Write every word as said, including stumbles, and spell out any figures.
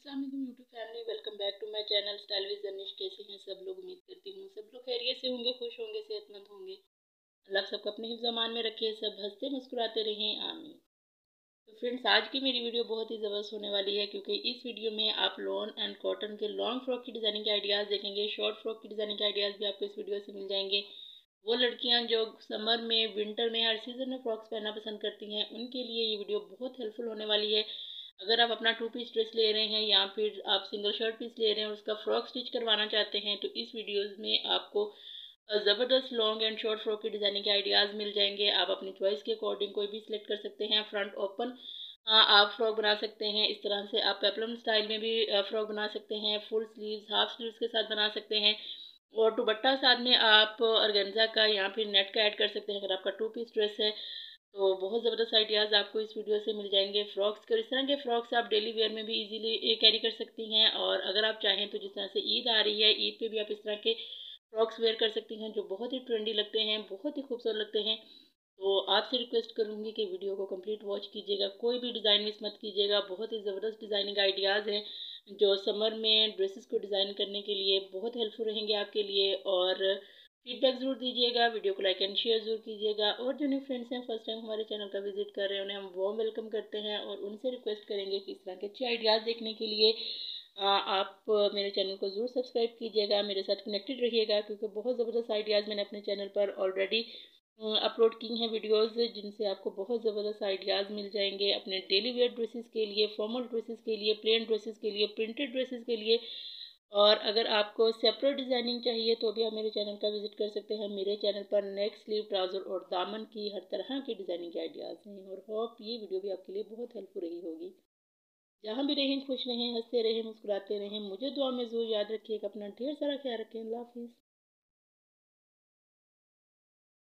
अस्सलाम वालेकुम YouTube family, welcome back to my channel style with Jarnish. कैसे हैं सब लोग? उम्मीद करती हूँ सब लोग खैरियत से होंगे, खुश होंगे, सेहतमंद होंगे। अल्लाह सबको अपने हिफ्ज़ अमान में रखे, सब हंसते मुस्कुराते रहें, आमीन। तो फ्रेंड्स, आज की मेरी वीडियो बहुत ही ज़बरदस्त होने वाली है, क्योंकि इस वीडियो में आप लॉन एंड कॉटन के लॉन्ग फ्रॉक की डिज़ाइनिंग के आइडियाज़ देखेंगे। शॉर्ट फ्रॉक की डिज़ाइनिंग के आइडियाज़ भी आपको इस वीडियो से मिल जाएंगे। वो लड़कियां जो समर में, विंटर में, हर सीज़न में फ्रॉक्स पहनना पसंद करती हैं, उनके लिए ये वीडियो बहुत हेल्पफुल होने वाली है। अगर आप अपना टू पीस ड्रेस ले रहे हैं या फिर आप सिंगल शर्ट पीस ले रहे हैं और उसका फ्रॉक स्टिच करवाना चाहते हैं, तो इस वीडियोस में आपको ज़बरदस्त लॉन्ग एंड शॉर्ट फ्रॉक की डिज़ाइनिंग के आइडियाज़ मिल जाएंगे। आप अपनी चॉइस के अकॉर्डिंग कोई भी सिलेक्ट कर सकते हैं। फ्रंट ओपन आप फ्रॉक बना सकते हैं। इस तरह से आप पेप्लम स्टाइल में भी फ्रॉक बना सकते हैं। फुल स्लीव्स, हाफ स्लीव्स के साथ बना सकते हैं। और दुपट्टा साथ में आप ऑर्गेन्जा का या फिर नेट का ऐड कर सकते हैं। अगर आपका टू पीस ड्रेस है तो बहुत ज़बरदस्त आइडियाज़ आपको इस वीडियो से मिल जाएंगे फ्रॉक्स के। इस तरह के फ्रॉक्स आप डेली वेयर में भी इजीली कैरी कर सकती हैं। और अगर आप चाहें तो जिस तरह से ईद आ रही है, ईद पे भी आप इस तरह के फ्रॉक्स वेयर कर सकती हैं, जो बहुत ही ट्रेंडी लगते हैं, बहुत ही खूबसूरत लगते हैं। तो आपसे रिक्वेस्ट करूँगी कि वीडियो को कंप्लीट वॉच कीजिएगा, कोई भी डिज़ाइन मिस मत कीजिएगा। बहुत ही ज़बरदस्त डिज़ाइनिंग आइडियाज़ हैं जो समर में ड्रेसेस को डिज़ाइन करने के लिए बहुत हेल्पफुल रहेंगे आपके लिए। और फीडबैक ज़रूर दीजिएगा, वीडियो को लाइक एंड शेयर ज़रूर कीजिएगा। और जो न्यू फ्रेंड्स हैं, फर्स्ट टाइम हमारे चैनल का विजिट कर रहे हैं, उन्हें हम वार्म वेलकम करते हैं और उनसे रिक्वेस्ट करेंगे कि इस तरह के अच्छे आइडियाज़ देखने के लिए आप मेरे चैनल को ज़रूर सब्सक्राइब कीजिएगा, मेरे साथ कनेक्टेड रहिएगा, क्योंकि बहुत ज़बरदस्त आइडियाज़ मैंने अपने चैनल पर ऑलरेडी अपलोड की हैं वीडियोस, जिनसे आपको बहुत ज़बरदस्त आइडियाज़ मिल जाएंगे अपने डेली वेयर ड्रेसेस के लिए, फॉर्मल ड्रेसेस के लिए, प्लेन ड्रेसेस के लिए, प्रिंटेड ड्रेसेस के लिए। और अगर आपको सेपरेट डिज़ाइनिंग चाहिए तो भी आप मेरे चैनल का विजिट कर सकते हैं। मेरे चैनल पर नेक, स्लीव, ट्राउज़र और दामन की हर तरह की डिज़ाइनिंग के आइडियाज़ हैं। और होप ये वीडियो भी आपके लिए बहुत हेल्पफुल रही होगी। जहाँ भी रहें खुश रहें, हंसते रहें, मुस्कुराते रहें। मुझे दुआ में ज़रूर याद रखिएगा। अपना ढेर सारा ख्याल रखें। अल्लाह हाफिज़।